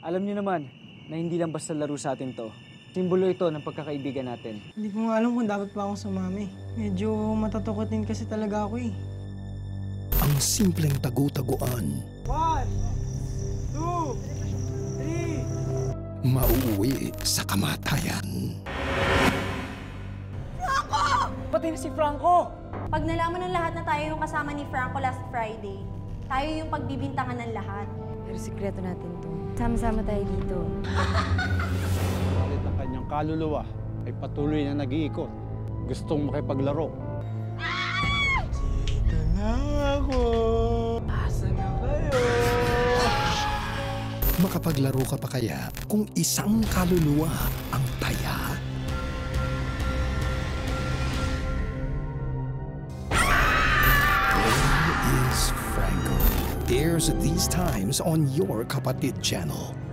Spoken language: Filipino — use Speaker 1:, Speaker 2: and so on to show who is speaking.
Speaker 1: Alam niyo naman na hindi lang basta laro sa atin to. Simbolo ito ng pagkakaibigan natin.
Speaker 2: Hindi ko nga alam kung dapat pa akong sumami. Medyo matatakotin kasi talaga ako eh.
Speaker 3: Ang simpleng tagu-taguan.
Speaker 2: 1, 2, 3.
Speaker 3: Mauuwi sa kamatayan.
Speaker 1: Franco! Pati na si Franco!
Speaker 4: Pag nalaman ng lahat na tayo yung kasama ni Franco last Friday, tayo yung pagbibintangan ng lahat.
Speaker 5: Pero sikreto natin to. Sama-sama tayo dito.
Speaker 6: Kahit ang kanyang kaluluwa ay patuloy na nag-iikot. Gustong makipaglaro.
Speaker 2: Dito na ako. Asa na kayo?
Speaker 3: Makapaglaro ka pa kaya kung isang kaluluwa ang taya? Where is Franco? Airs these times on your Kapatid Channel.